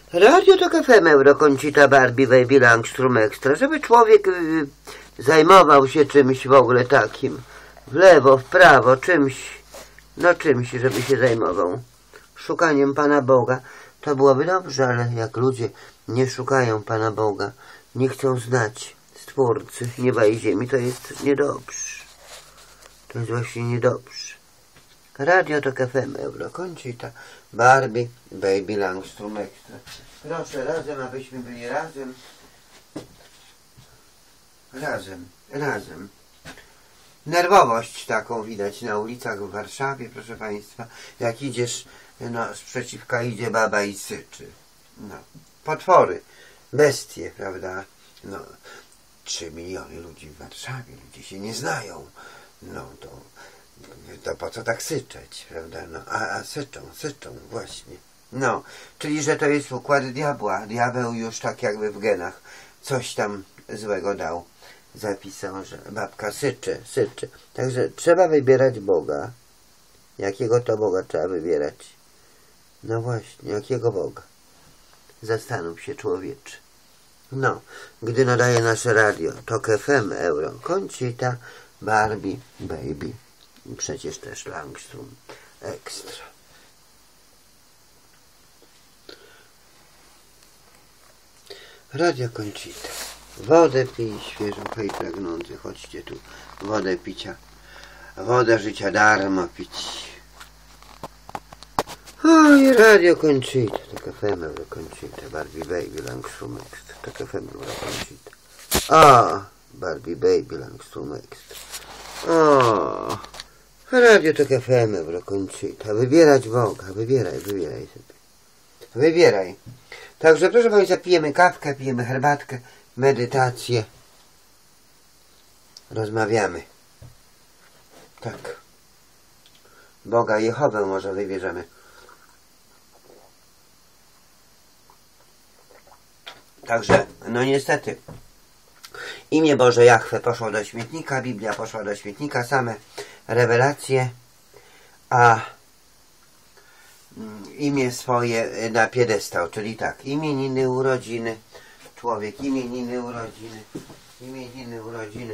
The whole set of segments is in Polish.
Radio to FM Euroconsita Barbie Baby Langstrom Extra, żeby człowiek zajmował się czymś w ogóle takim, w lewo, w prawo, czymś, no czymś, żeby się zajmował. Szukaniem Pana Boga, to byłoby dobrze, ale jak ludzie nie szukają Pana Boga, nie chcą znać Stwórcy nieba i ziemi, to jest niedobrze. To jest właśnie niedobrze. Radio to FM Euroconsita Barbie Baby Langstrom Extra. Proszę razem, abyśmy byli razem. Razem. Nerwowość taką widać na ulicach w Warszawie, proszę Państwa. Jak idziesz, no sprzeciwka idzie baba i syczy. No, potwory, bestie, prawda? No, 3 miliony ludzi w Warszawie, ludzie się nie znają. No to po co tak syczeć, prawda? No, a syczą, właśnie. No, czyli że to jest układ diabła. Diabeł już tak jakby w genach coś tam złego dał. Zapisał, że babka syczy. Także trzeba wybierać Boga. Jakiego to Boga trzeba wybierać? No właśnie, jakiego Boga? Zastanów się, człowiecze. No, gdy nadaje nasze radio, to FM Euroconsita Barbie Baby. I przecież też Langstrom Extra. Radio Consita. Wodę pij, świeżą, hej pragnący, chodźcie tu, wodę picia. Woda życia darmo pić. Oj, Radio Consita, to FM Euroconsita, Barbie Baby Langstrom Extra, to FM Euroconsita. A, Barbie Baby Langstrom Extra. O, radio to FM Euroconsita. Wybierać Boga, wybieraj sobie. Wybieraj. Także proszę Państwa, pijemy kawkę, pijemy herbatkę, medytację. Rozmawiamy. Tak. Boga Jehowę może wybierzemy. Także, no niestety, imię Boże Jahwe poszło do śmietnika, Biblia poszła do śmietnika, same rewelacje, a imię swoje na piedestał, czyli tak, imieniny, urodziny, człowiek, imieniny, urodziny.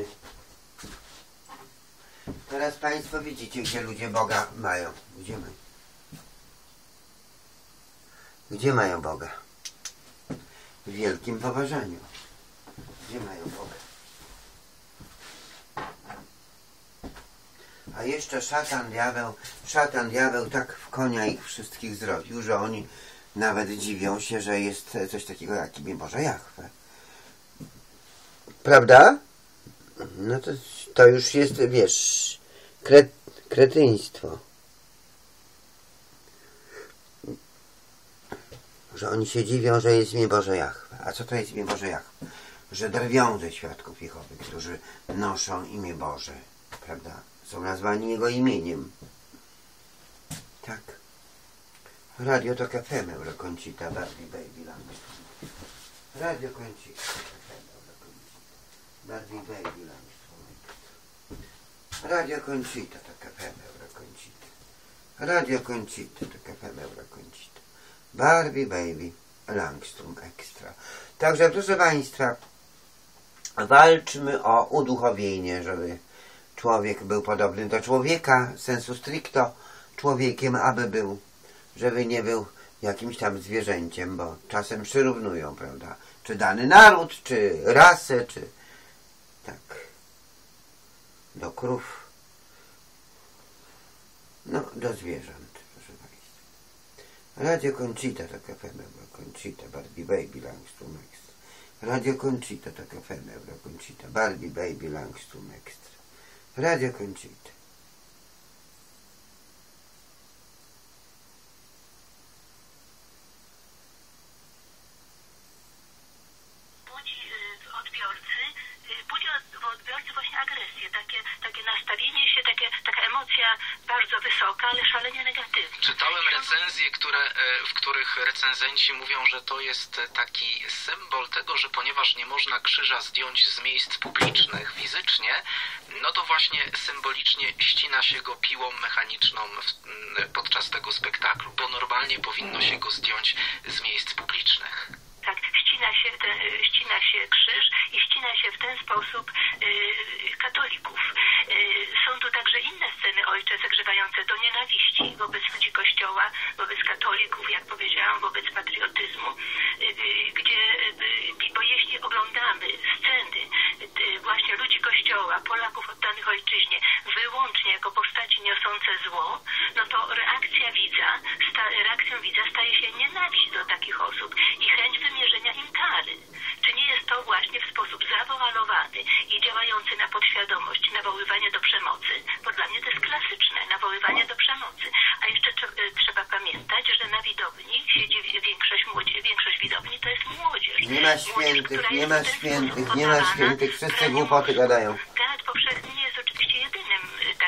Teraz Państwo widzicie, gdzie ludzie Boga mają. Gdzie mają Boga? W wielkim poważaniu. Gdzie mają Boga? A jeszcze szatan diabeł tak w konia ich wszystkich zrobił, że oni nawet dziwią się, że jest coś takiego jak imię Boże Jahwe. Prawda? No to już jest, wiesz, kretyństwo. Że oni się dziwią, że jest imię Boże Jahwe. A co to jest imię Boże Jahwe? Że drwią ze świadków Jehowy, którzy noszą imię Boże. Prawda? Są nazwani Jego imieniem. Tak. Radio to FM Euroconsita Barbie Baby Langstrom. Radio Consita Barbie Baby Langstrom. Radio Consita to FM Euroconsita. Radio Consita to FM Euroconsita. Barbie Baby Langstrom Extra. Także proszę Państwa, walczmy o uduchowienie, żeby człowiek był podobny do człowieka, sensu stricto człowiekiem, aby był, żeby nie był jakimś tam zwierzęciem, bo czasem przyrównują, prawda? Czy dany naród, czy rasę, czy tak, do krów, no, do zwierząt, proszę Państwa. Radio Consita to FM Euroconsita, Barbie Baby Langstrom Extra. Radio Consita to FM Euroconsita, Barbie Baby Langstrom Extra. Radio Consita. Budzi w odbiorcy właśnie agresję, takie nastawienie się, taka emocja bardzo wysoka, ale szalenie negatywna. Czytałem recenzje, w których recenzenci mówią, że to jest taki symbol tego, że ponieważ nie można krzyża zdjąć z miejsc publicznych fizycznie, no to właśnie symbolicznie ścina się go piłą mechaniczną podczas tego spektaklu, bo normalnie powinno się go zdjąć z miejsc publicznych. publicznych. Tak, ścina się krzyż i ścina się w ten sposób katolików. Są tu także inne sceny, ojcze, zagrzewające do nienawiści wobec ludzi Kościoła, wobec katolików, jak powiedziałam, wobec patriotyzmu, bo jeśli oglądamy sceny właśnie ludzi Kościoła, Polaków oddanych ojczyźnie, wyłącznie jako postaci niosące zło, no to reakcją widza staje się nienawiść do takich osób i chęć wymierzenia im kary. Czy nie jest to właśnie w sposób zawoalowany i działający na podświadomość nawoływanie do przemocy? Bo dla mnie to jest klasyczne nawoływanie do przemocy. A jeszcze trzeba pamiętać, że na widowni siedzi większość widowni to jest młodzież. Nie ma świętych, nie ma świętych, wszyscy głupoty gadają. Teatr powszechny nie jest oczywiście jedynym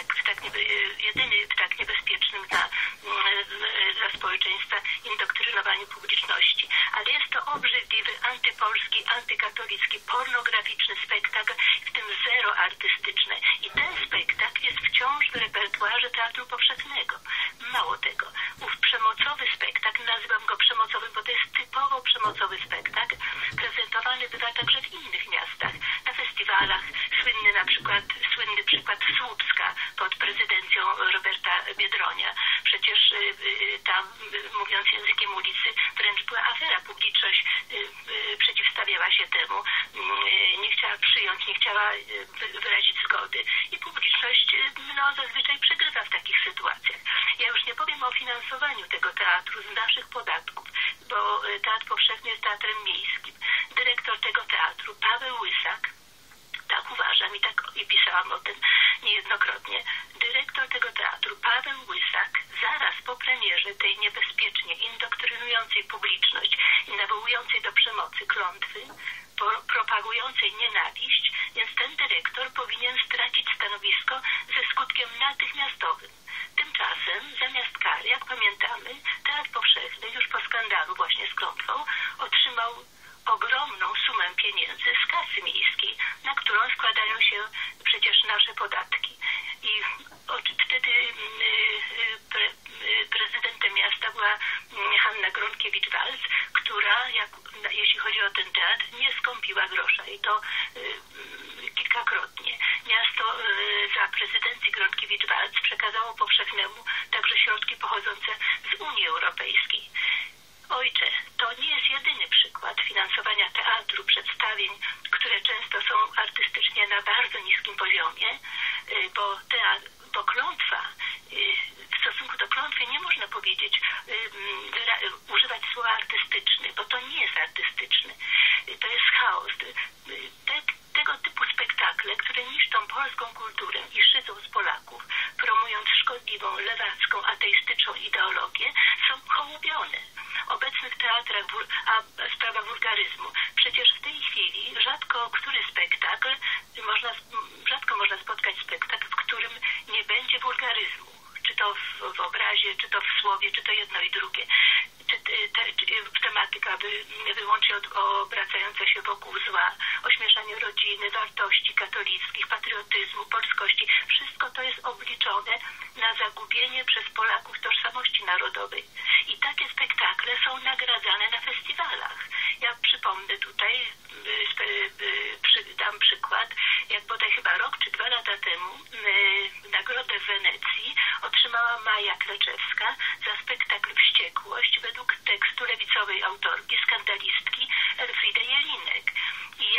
tak niebezpiecznym dla społeczeństwa indoktrynowaniu publiczności, ale jest to obrzydliwy, antypolski, antykatolicki, pornograficzny spektakl, w tym zero artystyczny. I ten spektakl jest wciąż w repertuarze Teatru Powszechnego. Mało tego, ów przemocowy spektakl, nazywam go przemocowym, bo to jest typowo przemocowy spektakl, prezentowany bywa także w innych miastach, na festiwalach. Słynny przykład Słupska pod prezydencją Roberta Biedronia. Przecież tam, mówiąc językiem ulicy, wręcz była afera. Publiczność przeciwstawiała się temu, nie chciała przyjąć, nie chciała wyrazić zgody i publiczność zazwyczaj przegrywa w takich sytuacjach. Ja już nie powiem o finansowaniu tego teatru z naszych podatków, bo Teatr Powszechny jest teatrem miejskim. Dyrektor tego teatru, Paweł Łysak, tak uważam i pisałam o tym niejednokrotnie. Dyrektor tego teatru, Paweł Łysak, zaraz po premierze tej niebezpiecznie indoktrynującej publiczność i nawołującej do przemocy klątwy, propagującej nienawiść, więc ten dyrektor powinien stracić stanowisko ze skutkiem natychmiastowym. Tymczasem, zamiast kary, jak pamiętamy, Teatr Powszechny już po skandalu właśnie z klątwą otrzymał ogromną sumę pieniędzy z kasy miejskiej, na którą składają się przecież nasze podatki. I wtedy prezydentem miasta była Hanna Gronkiewicz-Waltz, która, jeśli chodzi o ten teatr, nie skąpiła grosza i to kilkakrotnie. Miasto za prezydencji Gronkiewicz-Waltz przekazało Powszechnemu także środki pochodzące z Unii Europejskiej. Ojcze, to nie jest jedyny przykład finansowania teatru, przedstawień, które często są artystycznie na bardzo niskim poziomie, bo klątwa, w stosunku do klątwy nie można powiedzieć, używać słowa artystyczny, bo to nie jest artystyczny. To jest chaos. Tego typu spektakle, które niszczą polską kulturę i szydzą z Polaków, promując szkodliwą, lewacką, ateistyczną ideologię, są hołubione. Obecnych teatrach, a sprawa wulgaryzmu. Przecież w tej chwili rzadko można spotkać spektakl, w którym nie będzie wulgaryzmu. Czy to w obrazie, czy to w słowie, czy to jedno i drugie. Tematyka wyłącznie obracająca się wokół zła, ośmieszanie rodziny, wartości katolickich, patriotyzmu, polskości. Wszystko to jest obliczone na zagubienie przez Polaków tożsamości narodowej. I takie spektakle są nagradzane na festiwalach. Ja przypomnę tutaj, dam przykład, jak bodaj chyba rok czy 2 lata temu nagrodę w Wenecji otrzymała Maja Kleczewska za spektakl Wściekłość według tekstu lewicowej autorki, skandalistki Elfriedy Jelinek. I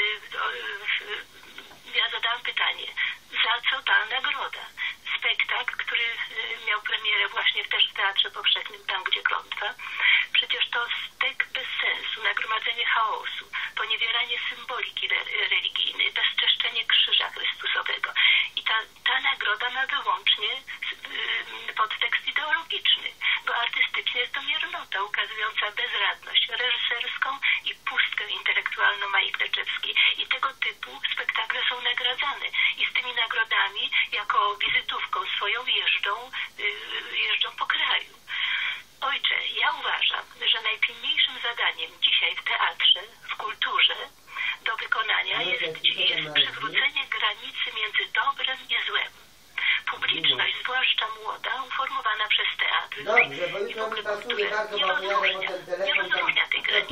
ja zadałam pytanie, za co ta nagroda? Spektakl, który miał premierę właśnie też w Teatrze Powszechnym, tam gdzie klątwa. Przecież to stek bez sensu, nagromadzenie chaosu, poniewieranie symboliki religijnej, bezczeszczenie krzyża Chrystusowego. I ta nagroda ma wyłącznie podtekst ideologiczny, bo artystycznie jest to miernota ukazująca bezradność reżyserską i pustkę intelektualną Mai Kleczewskiej. I tego typu spektakle są nagradzane. I z tymi nagrodami jako wizytówką swoją jeżdżą po kraju. Ojcze, ja uważam, że najpilniejszym zadaniem dzisiaj w teatrze, w kulturze do wykonania jest przywrócenie granicy między dobrem i złem. Publiczność, zwłaszcza młoda, uformowana przez teatr Dobrze, bo już on pasuje bardzo, nie rozróżnia tej granicy.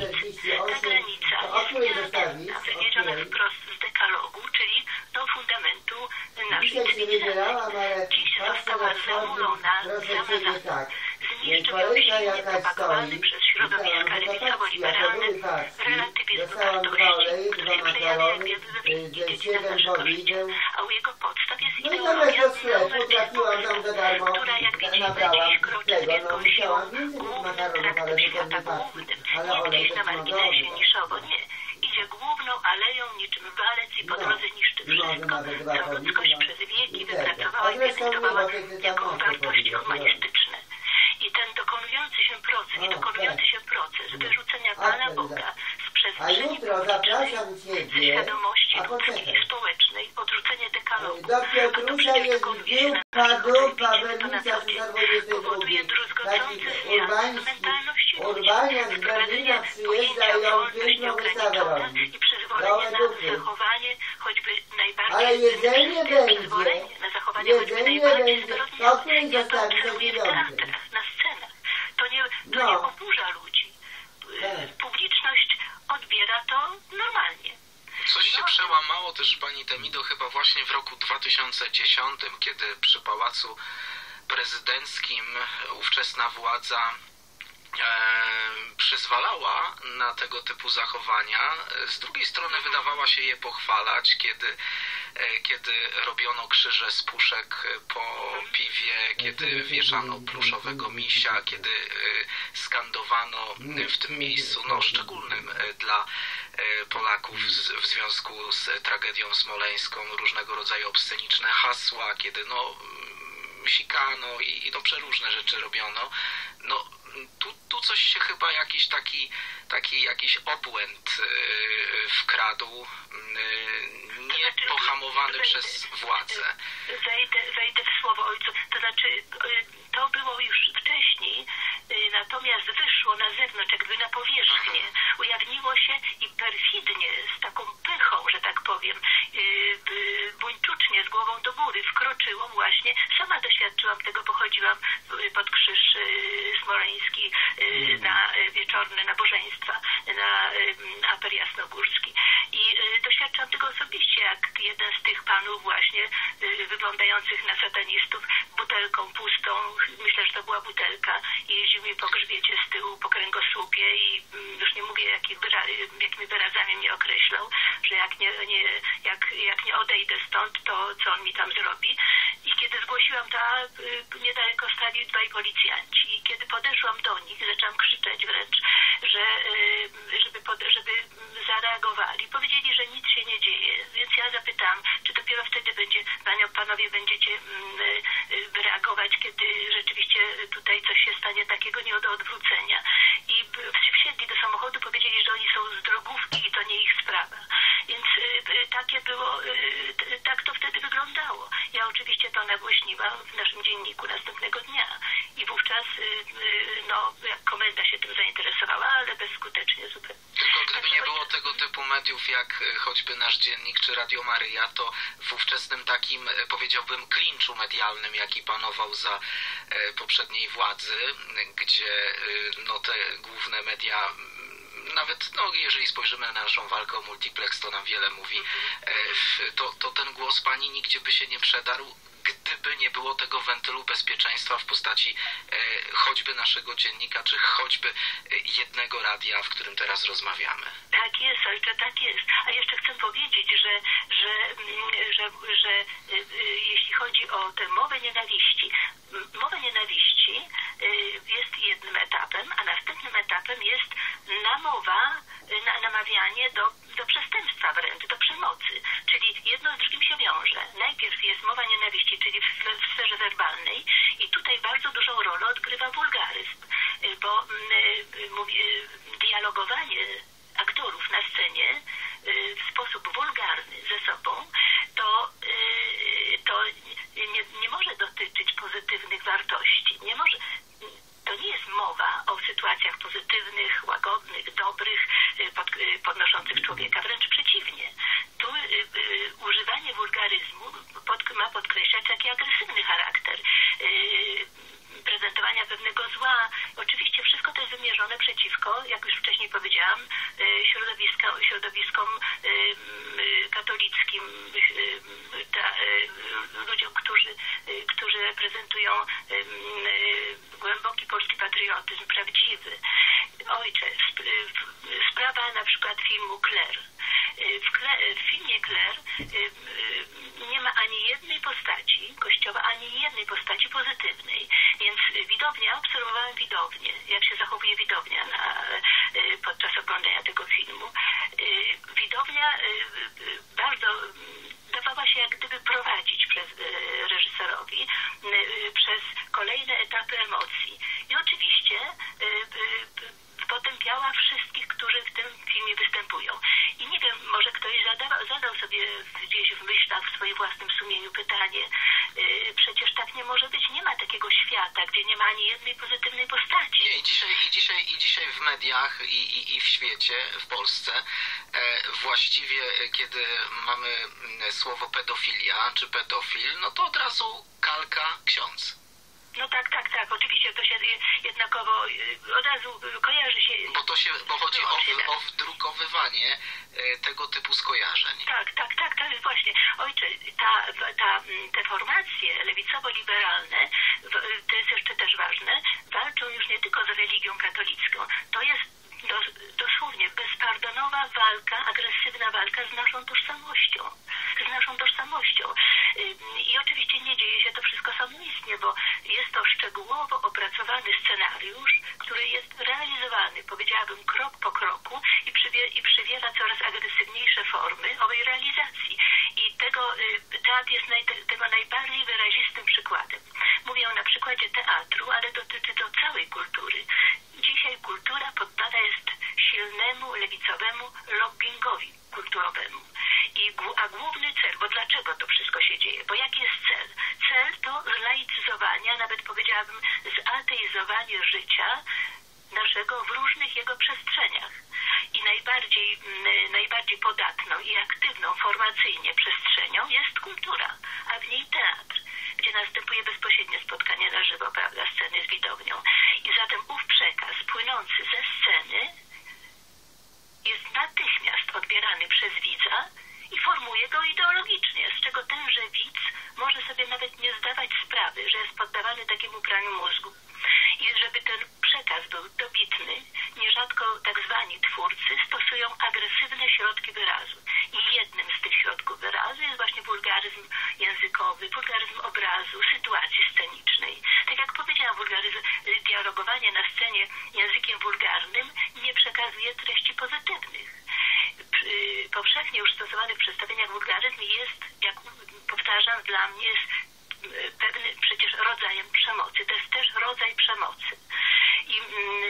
środowiska lewicowo-liberalne, relatywizm wartości, który przejawia we wszystkich dziedzinach naszego życia, a u jego podstaw jest ideologia neomarksizmu, która, jak widzimy, dziś kroczy z wielką siłą głównym traktem świata, głównym, nie gdzieś na marginesie, niszowo, nie. Idzie główną aleją niczym walec i po drodze niszczy wszystko, co ludzkość przez wieki wypracowała i wytestowała jako wartości humanistyczne. I ten dokonujący się proces wyrzucenia Pana Boga z przestrzeni publicznej, ze świadomości ludzkiej i społecznej, odrzucenie dekalogu, a to przecież dokonuje się na naszego to na co dzień, powoduje druzgocące zmiany w mentalności ludzi, wprowadzenie pojęcia wolność nieograniczona i przyzwolenie na zachowanie choćby najbardziej przyzwolenie na zachowanie choćby najbardziej zwyrodniałe. Ja to obserwuję w teatrach, na scenach. To nie oburza ludzi. Publiczność odbiera to normalnie. Coś się przełamało też, pani Temido, chyba właśnie w roku 2010, kiedy przy Pałacu Prezydenckim ówczesna władza przyzwalała na tego typu zachowania. Z drugiej strony wydawała się je pochwalać, kiedy robiono krzyże z puszek po piwie, kiedy wieszano pluszowego misia, kiedy skandowano w tym miejscu, szczególnym dla Polaków w związku z tragedią smoleńską, różnego rodzaju obsceniczne hasła, kiedy sikano i przeróżne rzeczy robiono. Tu coś się chyba jakiś obłęd wkradł, nie pohamowany przez władzę. Wejdę w słowo ojcu. To znaczy, to było już wcześniej, natomiast wyszło na zewnątrz, jakby na powierzchnię. Ujawniło się i perfidnie, z taką pychą, że tak powiem, buńczucznie, z głową do góry wkroczyło właśnie. Sama doświadczyłam tego, pochodziłam pod krzyż smoleński na wieczorne nabożeństwa, na apel jasnogórski. I doświadczam tego osobiście, jak jeden z tych panów właśnie wyglądających na satanistów butelką pustą, myślę, że to była butelka, jeździł mi po grzbiecie z tyłu, po kręgosłupie i już nie mówię, jakimi wyrazami mnie określał, że jak nie odejdę stąd, to co on mi tam zrobi. I kiedy zgłosiłam to, niedaleko stali dwaj policjanci. I kiedy podeszłam do nich, zaczęłam krzyczeć wręcz, żeby zareagowali. Powiedzieli, że nic się nie dzieje. Więc ja zapytałam, czy dopiero wtedy panowie będziecie reagować, kiedy rzeczywiście tutaj coś się stanie takiego nie do odwrócenia. I wsiedli do samochodu, powiedzieli, że oni są z drogówki i to nie ich sprawa. Więc takie było, tak to wtedy wyglądało. Ja oczywiście to nagłośniłam w naszym dzienniku następnego dnia. I wówczas jak komenda się tym zainteresowała, ale bezskutecznie zupełnie. Tylko gdyby nie było tego typu mediów jak choćby nasz dziennik czy Radio Maryja, to w ówczesnym takim, powiedziałbym, klinczu medialnym, jaki panował za poprzedniej władzy, gdzie te główne media, nawet jeżeli spojrzymy na naszą walkę o multiplex, to nam wiele mówi, to ten głos pani nigdzie by się nie przedarł, gdyby nie było tego wentylu bezpieczeństwa w postaci choćby naszego dziennika, czy choćby jednego radia, w którym teraz rozmawiamy. Tak jest, ojcze, tak jest. A jeszcze chcę powiedzieć, że jeśli chodzi o tę mowę nienawiści, mowa nienawiści jest jednym etapem, a następnym etapem jest namawianie do przestępstwa wręcz, do przemocy. Czyli jedno z drugim się wiąże. Najpierw jest mowa nienawiści, czyli w sferze werbalnej i tutaj bardzo dużą rolę odgrywa wulgaryzm, bo dialogowanie aktorów na scenie w sposób wulgarny ze sobą, to nie może dotyczyć pozytywnych wartości. To nie jest mowa o sytuacjach pozytywnych, łagodnych, dobrych, podnoszących człowieka. Wręcz przeciwnie. Tu używanie wulgaryzmu ma podkreślać taki agresywny charakter prezentowania pewnego zła. Oczywiście wszystko to jest wymierzone przeciwko, jak już wcześniej powiedziałam, środowiskom katolickim, ludziom, którzy reprezentują głęboki polski patriotyzm, prawdziwy. Ojcze, sprawa na przykład filmu Claire. W filmie Claire nie ma ani jednej postaci Kościoła, ani jednej postaci pozytywnej. Więc obserwowałem widownię, jak się zachowuje widownia podczas oglądania tego filmu. Widownia bardzo dawała się jak gdyby prowadzić przez reżyserowi przez kolejne etapy emocji. I oczywiście potępiała wszystkich, którzy w tym filmie występują. I nie wiem, może ktoś zadał sobie gdzieś w myślach, w swoim własnym sumieniu pytanie, przecież tak nie może być, nie ma takiego świata, gdzie nie ma ani jednej pozytywnej postaci. Nie, i dzisiaj w mediach i w świecie, w Polsce, właściwie kiedy mamy słowo pedofilia czy pedofil, no to od razu kalka ksiądz. No tak, oczywiście to się jednakowo od razu kojarzy się... Bo chodzi o wdrukowywanie tego typu skojarzeń. Tak, właśnie. Ojcze, te formacje lewicowo-liberalne, to jest jeszcze też ważne, walczą już nie tylko z religią katolicką. To jest dosłownie bezpardonowa walka, agresywna walka z naszą tożsamością. I oczywiście nie dzieje się to wszystko samoistnie, bo jest to szczegółowo opracowany scenariusz, który jest realizowany, powiedziałabym, krok po kroku i przybiera coraz agresywniejsze formy owej realizacji. I teatr jest tego najbardziej wyrazistym przykładem. Mówię na przykładzie teatru, ale dotyczy to całej kultury. Dzisiaj kultura poddana jest silnemu, lewicowemu lobbingowi kulturowemu. A główny cel, bo dlaczego to wszystko się dzieje? Bo jaki jest cel? Cel to zlaicyzowanie, a nawet powiedziałabym zateizowanie życia naszego w różnych jego przestrzeniach. I najbardziej podatną i aktywną formacyjnie przestrzenią jest kultura, a w niej teatr, gdzie następuje bezpośrednie spotkanie na żywo, prawda, sceny z widownią. I zatem ów przekaz płynący ze sceny jest natychmiast odbierany przez widza i formuje go ideologicznie, z czego tenże widz może sobie nawet nie zdawać sprawy, że jest poddawany takiemu praniu mózgu. I żeby ten przekaz był dobitny, nierzadko tak zwani twórcy stosują agresywne środki wyrazu. I jednym z tych środków wyrazu jest właśnie wulgaryzm językowy, wulgaryzm obrazu, sytuacji scenicznej. Tak jak powiedziałam, dialogowanie na scenie językiem wulgarnym nie przekazuje treści pozytywnych. Powszechnie już stosowany w przedstawieniach wulgaryzm jest, jak powtarzam, dla mnie jest pewny przecież rodzajem przemocy. To jest też rodzaj przemocy. I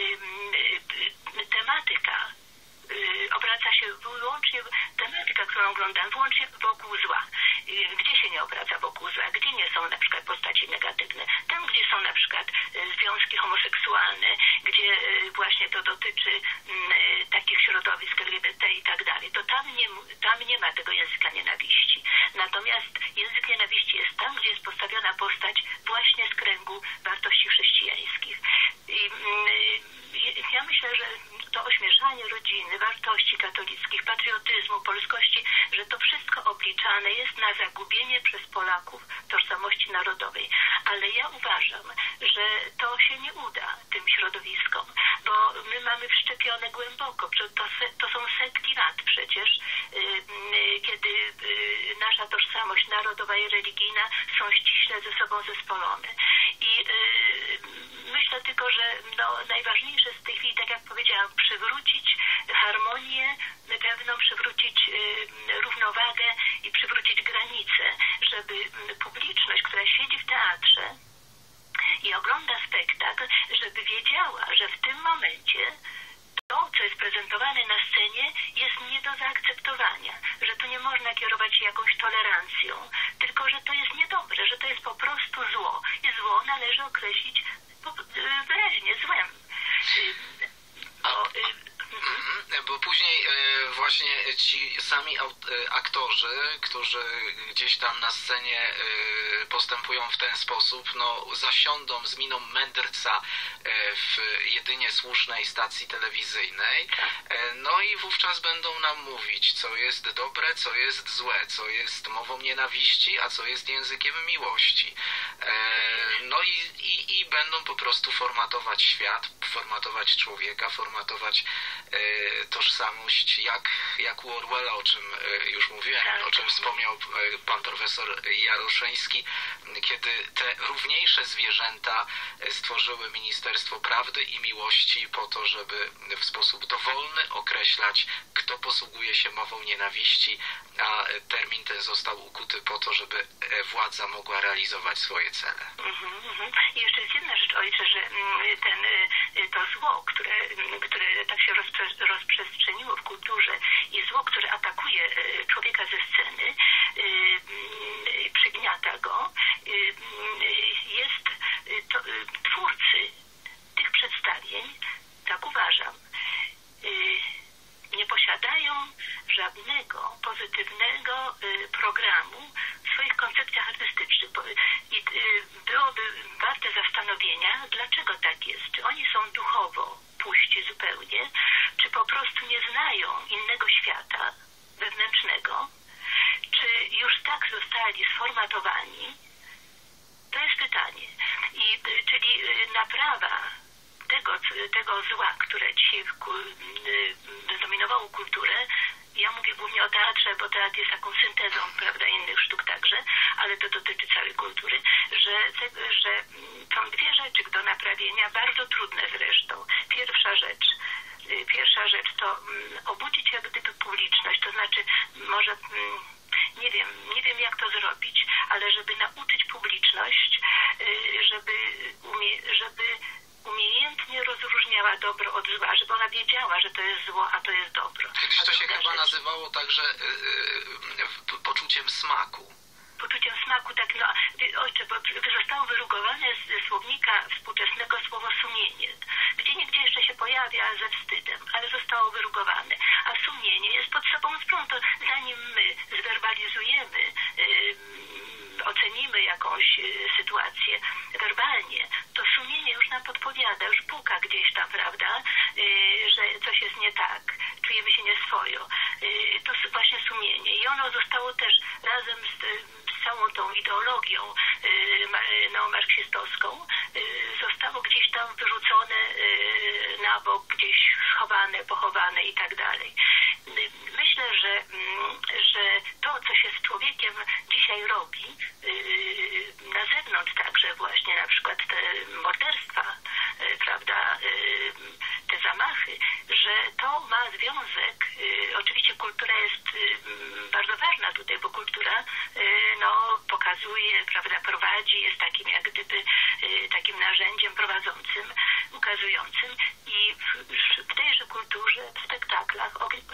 tematyka obraca się wyłącznie, tematyka, którą oglądam, wyłącznie wokół zła. Gdzie się nie obraca wokół zła? Gdzie nie są na przykład postaci negatywne? Tam, gdzie są na przykład związki homoseksualne, gdzie właśnie to dotyczy takich środowisk LGBT i tak dalej, to tam nie ma tego języka nienawiści. Natomiast język nienawiści jest tam, gdzie jest postawiona postać właśnie z kręgu wartości chrześcijańskich. Ja myślę, że to ośmieszanie rodziny, wartości katolickich, patriotyzmu, polskości, że to wszystko obliczane jest na zagubienie przez Polaków tożsamości narodowej. Ale ja uważam, że to się nie uda tym środowiskom, bo my mamy wszczepione głęboko, to są setki lat przecież, kiedy nasza tożsamość narodowa i religijna są ściśle ze sobą zespolone. I myślę tylko, że najważniejsze z tej chwili, tak jak powiedziałam, przywrócić harmonię pewną, przywrócić równowagę i przywrócić granice, żeby publiczność, która siedzi w teatrze i ogląda spektakl, żeby wiedziała, że w tym momencie to, co jest prezentowane na scenie, jest nie do zaakceptowania, że tu nie można kierować się jakąś tolerancją, tylko że to jest niedobre, że to jest po prostu zło. I zło należy określić wyraźnie złem. Bo później właśnie ci sami aktorzy, którzy gdzieś tam na scenie postępują w ten sposób, no zasiądą z miną mędrca w jedynie słusznej stacji telewizyjnej, no i wówczas będą nam mówić, co jest dobre, co jest złe, co jest mową nienawiści, a co jest językiem miłości. No i będą po prostu formatować świat, formatować człowieka, formatować tożsamość, jak u Orwella, o czym już mówiłem, o czym wspomniał pan profesor Jaroszeński, kiedy te równiejsze zwierzęta stworzyły Ministerstwo Prawdy i Miłości po to, żeby w sposób dowolny określać, kto posługuje się mową nienawiści, a termin ten został ukuty po to, żeby władza mogła realizować swoje cele. I jeszcze jest jedna rzecz, ojcze, że to zło, które tak się rozprzestrzeniło w kulturze i zło, które atakuje człowieka ze sceny, przygniata go, twórcy tych przedstawień, tak uważam, nie posiadają żadnego pozytywnego programu w swoich koncepcjach artystycznych. I byłoby warte zastanowienia, dlaczego tak jest. Czy oni są duchowo puści zupełnie, czy po prostu nie znają innego świata wewnętrznego, czy już tak zostali sformatowani. To jest pytanie. Czyli naprawa tego zła, które dzisiaj zdominowało kulturę. Ja mówię głównie o teatrze, bo teatr jest taką syntezą, prawda, innych sztuk także, ale to dotyczy całej kultury, że są dwie rzeczy do naprawienia, bardzo trudne zresztą. Pierwsza rzecz to obudzić jak gdyby publiczność, to znaczy może nie wiem jak to zrobić, ale żeby nauczyć publiczność, żeby umiejętnie rozróżniała dobro od zła, żeby ona wiedziała, że to jest zło, a to jest dobro. Kiedyś to się chyba nazywało także poczuciem smaku. Poczuciem smaku, tak, no, ojcze, bo zostało wyrugowane ze słownika współczesnego słowo sumienie. Gdzieniegdzie jeszcze się pojawia ze wstydem, ale zostało wyrugowane. A sumienie jest pod sobą sprą. To zanim my zwerbalizujemy, ocenimy jakąś sytuację werbalnie, to sumienie już nam podpowiada, już puka gdzieś tam, prawda, że coś jest nie tak, czujemy się nieswojo. To właśnie sumienie. I ono zostało też razem z całą tą ideologią neomarksistowską, zostało gdzieś tam wyrzucone na bok, gdzieś schowane, pochowane i tak dalej. Myślę, że to, co się z człowiekiem dzisiaj robi, na zewnątrz także właśnie na przykład te morderstwa, prawda, te zamachy, że to ma związek, oczywiście kultura jest bardzo ważna tutaj, bo kultura pokazuje, prawda, prowadzi, jest takim jak gdyby takim narzędziem prowadzącym, ukazującym i w tejże kulturze, w spektaklach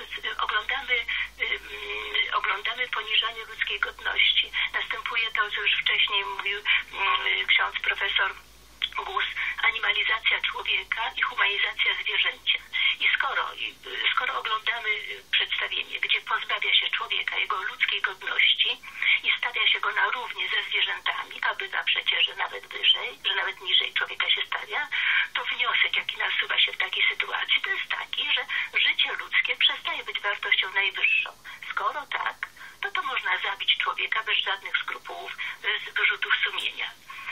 oglądamy poniżanie ludzkiej godności. Następuje to, co już wcześniej mówił ksiądz profesor Gus, animalizacja człowieka i humanizacja zwierzęcia. I skoro oglądamy przedstawienie, gdzie pozbawia się człowieka jego ludzkiej godności i stawia się go na równi ze zwierzętami, a bywa przecież, że nawet wyżej, że nawet niżej człowieka się stawia, to wniosek, jaki nasuwa się w takiej sytuacji, to jest taki, że życie ludzkie przestaje być wartością najwyższą. Skoro tak, to można zabić człowieka bez żadnych skrupułów, bez wyrzutów sumienia.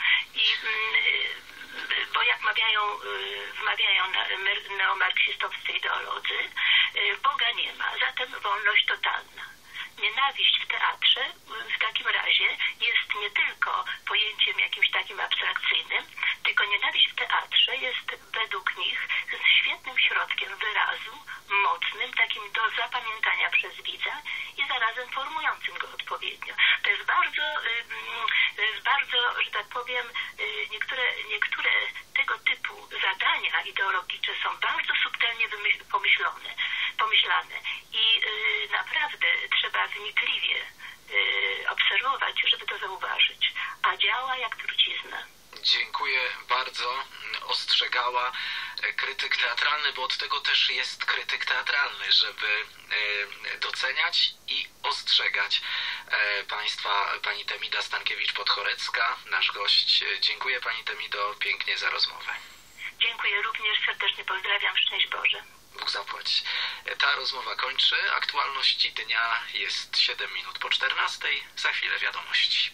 Bo jak wmawiają neomarksistowscy ideolodzy, Boga nie ma, zatem wolność totalna. Nienawiść w teatrze w takim razie jest nie tylko pojęciem jakimś takim abstrakcyjnym, tylko nienawiść w teatrze jest według nich świetnym środkiem wyrazu, mocnym, takim do zapamiętania przez widza i zarazem formującym go odpowiednio. To jest bardzo, że tak powiem, niektóre tego typu zadania ideologiczne są bardzo subtelnie pomyślane i naprawdę trzeba wnikliwie obserwować, żeby to zauważyć. A działa jak trucizna. Dziękuję bardzo. Ostrzegała krytyk teatralny, bo od tego też jest krytyk teatralny, żeby doceniać i ostrzegać Państwa. Pani Temida Stankiewicz-Podchorecka, nasz gość. Dziękuję Pani Temido pięknie za rozmowę. Dziękuję również, serdecznie pozdrawiam, szczęść Boże. Bóg zapłać. Ta rozmowa kończy. Aktualności dnia jest 7 minut po 14. Za chwilę wiadomości.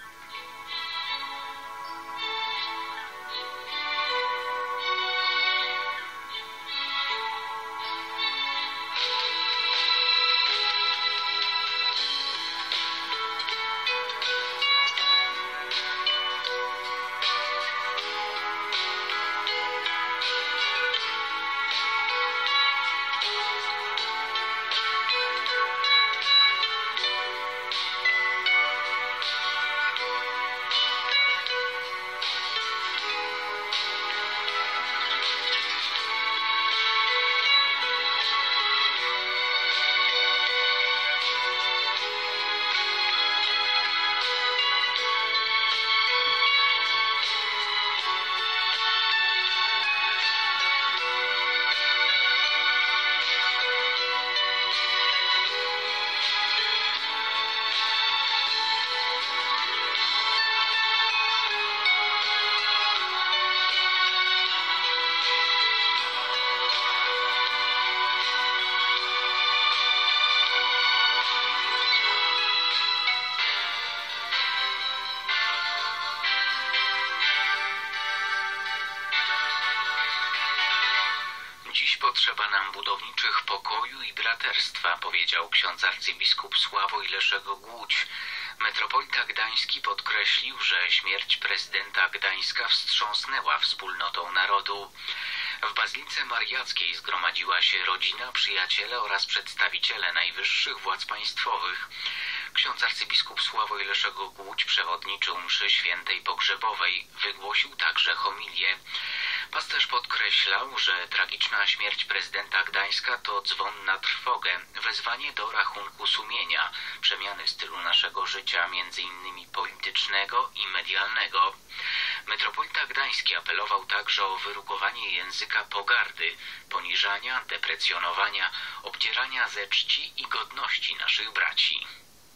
Dziś potrzeba nam budowniczych pokoju i braterstwa, powiedział ksiądz arcybiskup Sławoj Leszek Głódź. Metropolita Gdański podkreślił, że śmierć prezydenta Gdańska wstrząsnęła wspólnotą narodu. W Bazylice Mariackiej zgromadziła się rodzina, przyjaciele oraz przedstawiciele najwyższych władz państwowych. Ksiądz arcybiskup Sławoj Leszek Głódź przewodniczył mszy świętej pogrzebowej. Wygłosił także homilię. Pasterz podkreślał, że tragiczna śmierć prezydenta Gdańska to dzwon na trwogę, wezwanie do rachunku sumienia, przemiany stylu naszego życia, między innymi politycznego i medialnego. Metropolita Gdański apelował także o wyrugowanie języka pogardy, poniżania, deprecjonowania, obdzierania ze czci i godności naszych braci.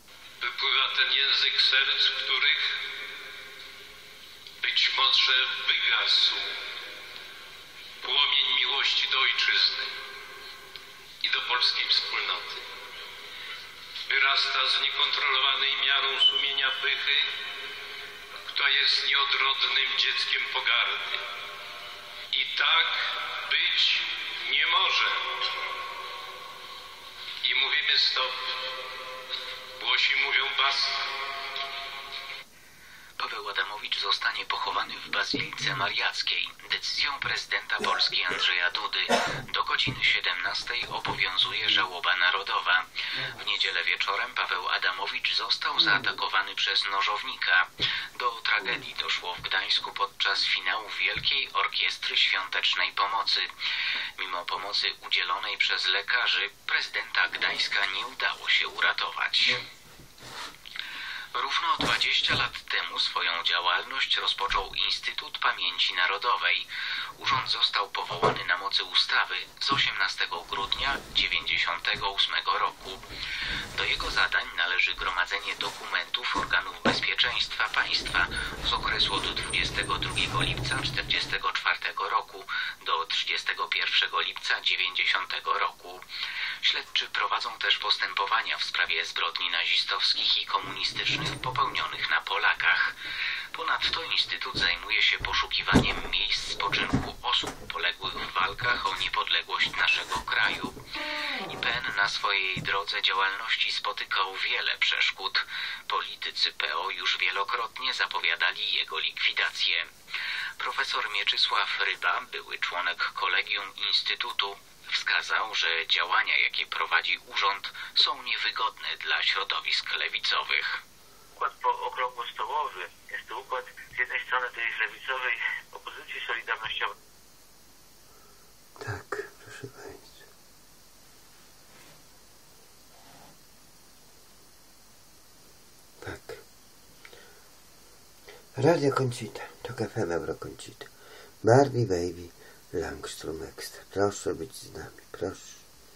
Wypływa ten język serc, których być może wygasł płomień miłości do ojczyzny i do polskiej wspólnoty. Wyrasta z niekontrolowanej miarą sumienia pychy, która jest nieodrodnym dzieckiem pogardy. I tak być nie może. I mówimy stop. Głosi mówią basta. Paweł Adamowicz zostanie pochowany w Bazylice Mariackiej. Decyzją prezydenta Polski Andrzeja Dudy do godziny 17 obowiązuje żałoba narodowa. W niedzielę wieczorem Paweł Adamowicz został zaatakowany przez nożownika. Do tragedii doszło w Gdańsku podczas finału Wielkiej Orkiestry Świątecznej Pomocy. Mimo pomocy udzielonej przez lekarzy, prezydenta Gdańska nie udało się uratować. Równo 20 lat temu swoją działalność rozpoczął Instytut Pamięci Narodowej. Urząd został powołany na mocy ustawy z 18 grudnia 1998 roku. Do jego zadań należy gromadzenie dokumentów organów bezpieczeństwa państwa z okresu od 22 lipca 1944 roku do 31 lipca 1990 roku. Śledczy prowadzą też postępowania w sprawie zbrodni nazistowskich i komunistycznych popełnionych na Polakach. Ponadto Instytut zajmuje się poszukiwaniem miejsc spoczynku osób poległych w walkach o niepodległość naszego kraju. IPN na swojej drodze działalności spotykał wiele przeszkód. Politycy PO już wielokrotnie zapowiadali jego likwidację. Profesor Mieczysław Ryba, były członek kolegium Instytutu, wskazał, że działania, jakie prowadzi urząd, są niewygodne dla środowisk lewicowych. Układ okrągłostołowy jest to układ z jednej strony tej lewicowej opozycji solidarnościowej. Tak, proszę Państwa. Tak. Radio Conchita, to FM Euro Conchita. Barbie Baby Langstrom Ekstra. Proszę być z nami, proszę.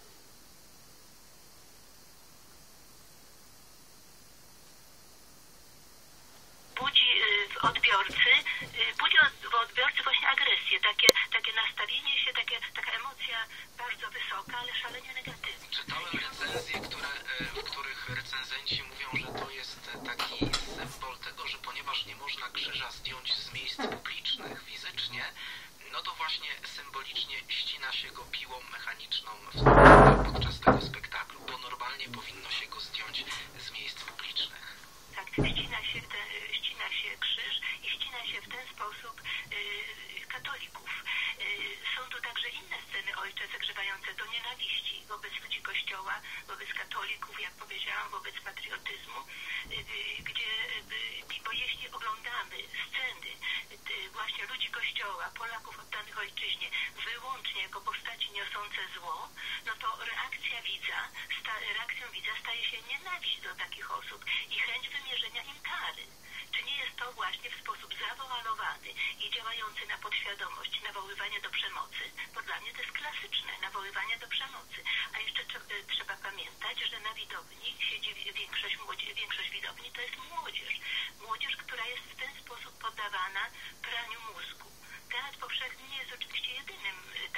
Budzi w odbiorcy właśnie agresję, takie nastawienie się, taka emocja bardzo wysoka, ale szalenie negatywna. Czytałem recenzje, w których recenzenci mówią, że to jest taki symbol tego, że ponieważ nie można krzyża zdjąć z miejsc publicznych fizycznie, no to właśnie symbolicznie ścina się go piłą mechaniczną podczas tego spektaklu, bo normalnie powinno się go zdjąć z miejsc publicznych. Tak, ścina się krzyż i ścina się w ten sposób katolików. Są tu także inne sceny, ojcze, zagrzewające do nienawiści wobec ludzi Kościoła, wobec katolików, jak powiedziałam, wobec patriotyzmu, bo jeśli oglądamy sceny właśnie ludzi Kościoła, Polaków oddanych ojczyźnie, wyłącznie jako postaci niosące zło, no to reakcją widza staje się nienawiść do takich osób i chęć wymierzenia im kary. Czy nie jest to właśnie w sposób zawoalowany i działający na podświadomość nawoływanie do przemocy? Bo dla mnie to jest klasyczne nawoływanie do przemocy. A jeszcze trzeba pamiętać, że na widowni siedzi większość widowni to jest młodzież. Młodzież, która jest w ten sposób poddawana praniu mózgu. Teatr powszechny nie jest oczywiście jedynym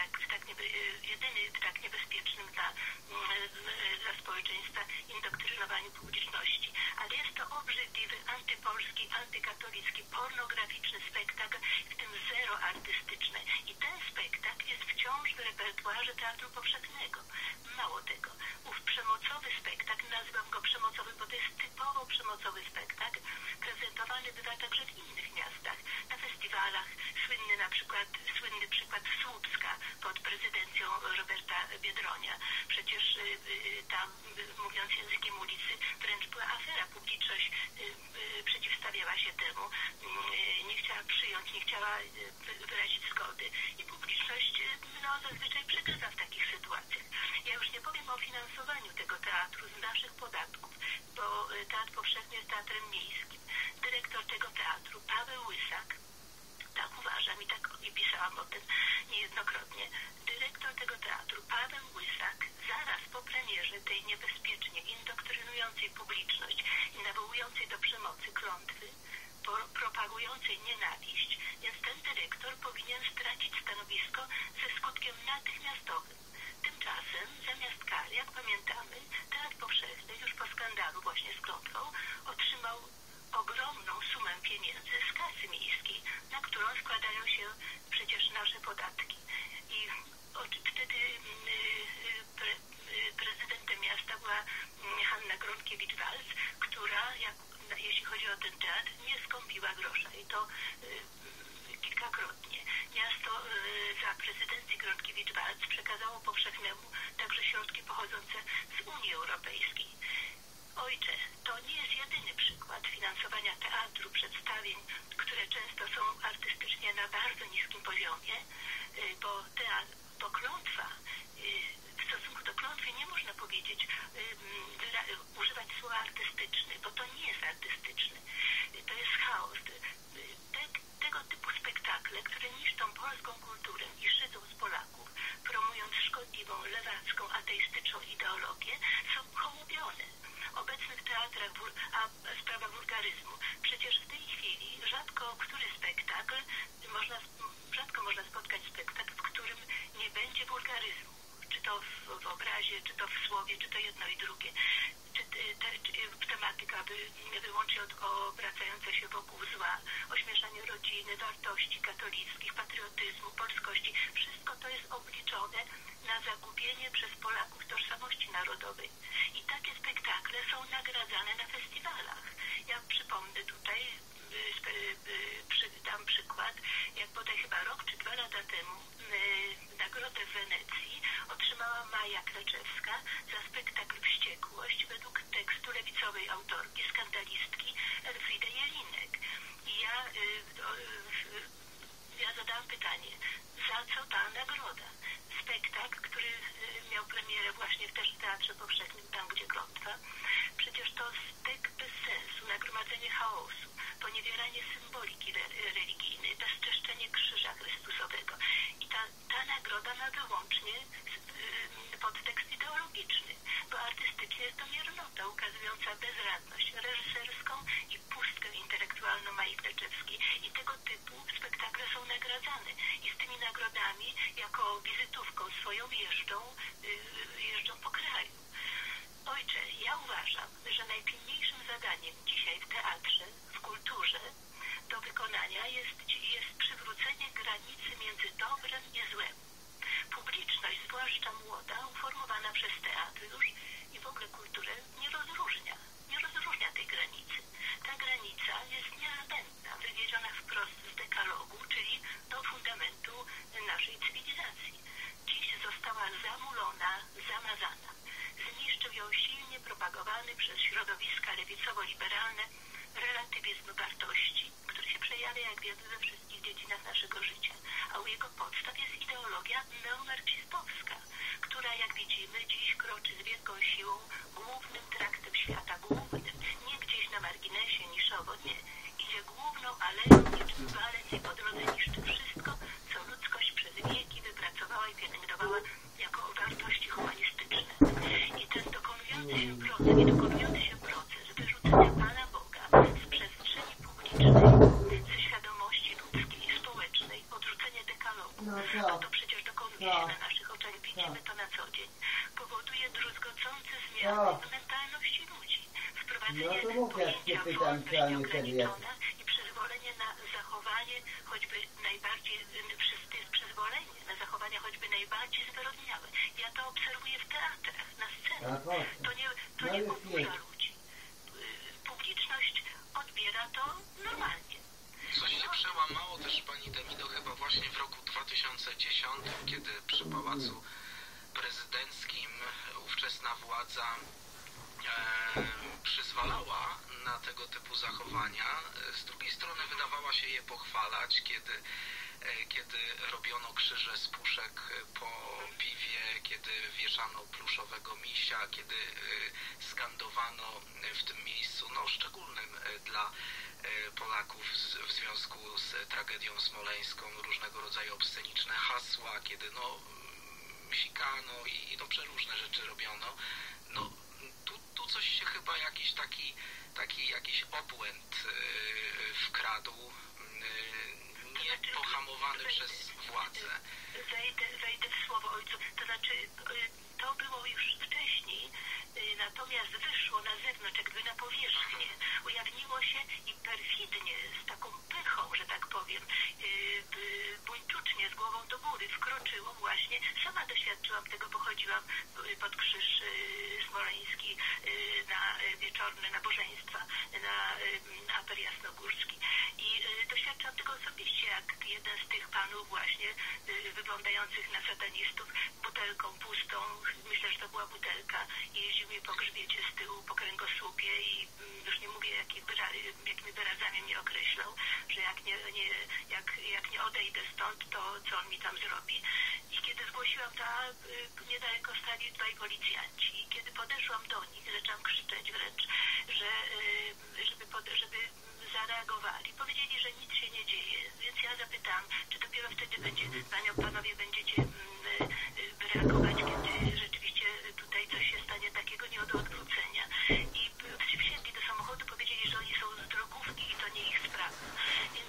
tak niebezpiecznym dla społeczeństwa indoktrynowaniu publiczności, ale jest to obrzydliwy, antypolski, antykatolicki, pornograficzny spektakl, w tym zero artystyczny. I ten spektakl jest wciąż w repertuarze teatru powszechnego. Mało tego, ów przemocowy spektakl, nazywam go przemocowym, bo to jest typowo przemocowy spektakl, prezentowany bywa także w innych miastach, na festiwalach. Słynny przykład Słupska pod prezydencją Roberta Biedronia. Przecież tam, mówiąc językiem ulicy, wręcz była afera. Publiczność przeciwstawiała się temu, nie chciała przyjąć, nie chciała wyrazić zgody i publiczność zazwyczaj przegrywa w takich sytuacjach. Ja już nie powiem o finansowaniu tego teatru z naszych podatków, bo Teatr Powszechny jest teatrem miejskim. Dyrektor tego teatru, Paweł Łysak, tak uważam i pisałam o tym niejednokrotnie. Dyrektor tego teatru, Paweł Łysak, zaraz po premierze tej niebezpiecznie indoktrynującej publiczność i nawołującej do przemocy klątwy, propagującej nienawiść, więc ten dyrektor powinien stracić stanowisko ze skutkiem natychmiastowym. Tymczasem zamiast kary, jak pamiętamy, Teatr Powszechny już po skandalu właśnie z klątwą otrzymał ogromną sumę pieniędzy z kasy miejskiej, na którą składają się przecież nasze podatki. I wtedy prezydentem miasta była Hanna Gronkiewicz-Waltz, która, jeśli chodzi o ten teatr, nie skąpiła grosza i to kilkakrotnie. Miasto za prezydencji Gronkiewicz-Waltz przekazało Powszechnemu także środki pochodzące z Unii Europejskiej. Ojcze, to nie jest jedyny przykład finansowania teatru, przedstawień, które często są artystycznie na bardzo niskim poziomie, bo klątwa, w stosunku do klątwy nie można powiedzieć, używać słowa artystyczny, bo to nie jest artystyczny. To jest chaos. Tego typu spektakle, które niszczą polską kulturę i szydzą z Polaków, promując szkodliwą, lewacką, ateistyczną ideologię, są hołubione. Obecnych teatrach, a sprawa wulgaryzmu. Przecież w tej chwili rzadko można spotkać spektakl, w którym nie będzie wulgaryzmu. Czy to w obrazie, czy to w słowie, czy to jedno i drugie. Czy tematyka wyłącznie obracająca się wokół zła, ośmieszanie rodziny, wartości katolickich, patriotyzmu, polskości. Wszystko to jest obliczone na zagubienie przez Polaków tożsamości narodowej. I takie spektakle są nagradzane na festiwalach. Ja przypomnę tutaj, dam przykład, jak bodaj chyba rok czy 2 lata temu nagrodę w Wenecji otrzymała Maja Kleczewska za spektakl Wściekłość według tekstu lewicowej autorki, skandalistki Elfriedy Jelinek. I ja zadałam pytanie, za co ta nagroda? Spektakl, który miał premierę właśnie też w Teatrze Powszechnym, tam gdzie klątwa, przecież to stek bez sensu, nagromadzenie chaosu, poniewieranie symboliki religijnej, bezczeszczenie krzyża Chrystusowego. I ta metoda ma wyłącznie podtekst ideologiczny, bo artystycznie jest to miernota ukazująca bezradność reżyserską i pustkę intelektualną Mai Kleczewskiej. I tego typu spektakle są nagradzane. I z tymi nagrodami jako wizytówką swoją jeżdżą po kraju. Ojcze, ja uważam, że najpilniejszym zadaniem dzisiaj w teatrze, w kulturze do wykonania jest przywrócenie granicy między dobrem i złem. Publiczność, zwłaszcza młoda, uformowana przez teatr już i w ogóle kulturę, nie rozróżnia tej granicy. Ta granica jest niezbędna, wywiedziona wprost z dekalogu, czyli do fundamentu naszej cywilizacji. Dziś została zamulona, zamazana. Zniszczył ją silnie propagowany przez środowiska lewicowo-liberalne relatywizm wartości, który się przejawia, jak wiemy, we wszystkich dziedzinach naszego życia. A u jego podstaw jest ideologia neomarksistowska, która, jak widzimy, dziś kroczy z wielką siłą głównym traktem świata, głównym, nie gdzieś na marginesie, niszowo, nie. Idzie główną aleją niczym walec i po drodze niszczy wszystko, co ludzkość przez wieki wypracowała i pielęgnowała jako wartości humanistyczne. I ten dokonujący się proces wyrzucenia Pana Boga z przestrzeni publicznej, ze świadomości ludzkiej i społecznej, odrzucenie dekalogu, a to przecież dokonuje się na naszych oczach, widzimy to na co dzień, powoduje druzgocące zmiany w mentalności ludzi, wprowadzenie pojęcia wolność nieograniczona i przyzwolenie na zachowanie choćby najbardziej, najbardziej zwyrodniałe. Ja to obserwuję w teatrach, na scenach. To nie oburza ludzi. Publiczność odbiera to normalnie. Coś się przełamało też, pani Temido, chyba właśnie w roku 2010, kiedy przy Pałacu Prezydenckim ówczesna władza przyzwalała na tego typu zachowania. Z drugiej strony wydawała się je pochwalać, kiedy robiono krzyże z puszek po piwie, kiedy wieszano pluszowego misia, kiedy skandowano w tym miejscu, szczególnym dla Polaków w związku z tragedią smoleńską, różnego rodzaju obsceniczne hasła, kiedy sikano i przeróżne rzeczy robiono. Tu coś się chyba jakiś obłęd wkradł, nie pohamowany przez władzę. Wejdę w słowo, ojcu. To znaczy, to było już wcześniej, natomiast wyszło na zewnątrz, jakby na powierzchnię. Ujawniło się i perfidnie, z taką pychą, że tak powiem, buńczucznie, z głową do góry wkroczyło właśnie. Sama doświadczyłam tego, bo chodziłam pod krzyż smoleński na wieczorne nabożeństwa, na apel jasnogórski. I doświadczam tego osobiście, jak jeden z tych panów właśnie wyglądających na satanistów butelką pustą, myślę, że to była butelka, jeździł mi po grzbiecie z tyłu, po kręgosłupie i już nie mówię, jakimi wyrazami mnie określał, że jak nie odejdę stąd, to co on mi tam zrobi. I kiedy zgłosiłam niedaleko stali dwaj policjanci i kiedy podeszłam do nich, zaczęłam krzyczeć wręcz, żeby zareagowali. Powiedzieli, że nic się nie dzieje, więc ja zapytałam, czy dopiero wtedy panowie będziecie reagować, kiedy rzeczywiście tutaj coś się stanie takiego nie do odwrócenia. I wsiedli do samochodu, powiedzieli, że oni są z drogówki i to nie ich sprawa. Więc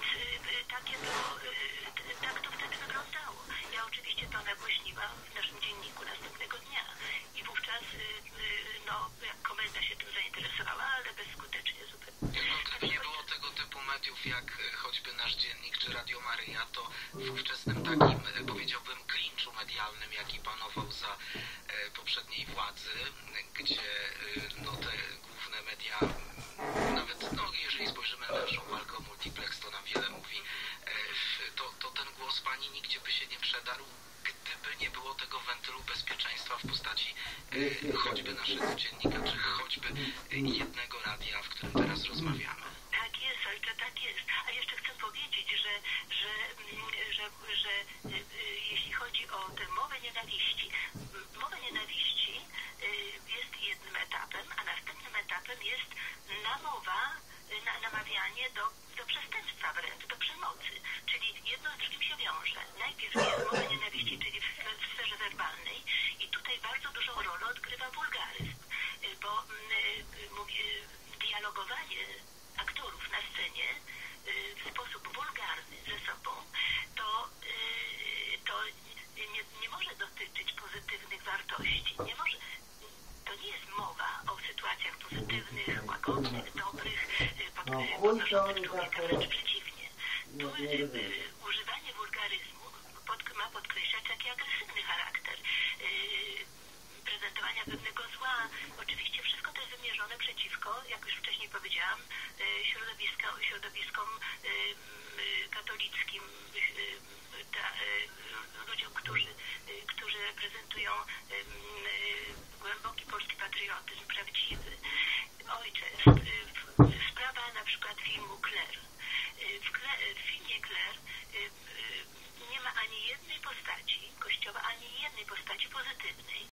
tak to wtedy wyglądało. Ja oczywiście to nagłośniłam w naszym dzienniku następnego dnia i wówczas jak komenda się tym zainteresowała, ale bezskutecznie zupełnie. Gdyby nie było tego typu mediów jak choćby nasz dziennik czy Radio Maryja, to w ówczesnym takim, powiedziałbym, klinczu medialnym, jaki panował za poprzedniej władzy, gdzie te główne media, nawet jeżeli spojrzymy na naszą walkę o multiplex, to nam wiele mówi, to ten głos pani nigdzie by się nie przedarł, gdyby nie było tego wentylu bezpieczeństwa w postaci choćby naszego dziennika, czy choćby jednego radia, w którym teraz rozmawiamy. Tak jest, ojcze, tak jest. A jeszcze chcę powiedzieć, że jeśli chodzi o tę mowę nienawiści jest jednym etapem, a następnym etapem jest namawianie do przestępstwa wręcz, do przemocy. Czyli jedno z drugim się wiąże. Najpierw jest mowa nienawiści, czyli odgrywa wulgaryzm, bo dialogowanie aktorów na scenie w sposób wulgarny ze sobą, to nie może dotyczyć pozytywnych wartości. To nie jest mowa o sytuacjach pozytywnych, łagodnych, dobrych, podnoszących człowieka, wręcz przeciwnie. Tu używanie wulgaryzmu ma podkreślać taki agresywny charakter prezentowania pewnego zła. Oczywiście wszystko to jest wymierzone przeciwko, jak już wcześniej powiedziałam, środowiskom katolickim, ludziom, którzy reprezentują głęboki polski patriotyzm, prawdziwy.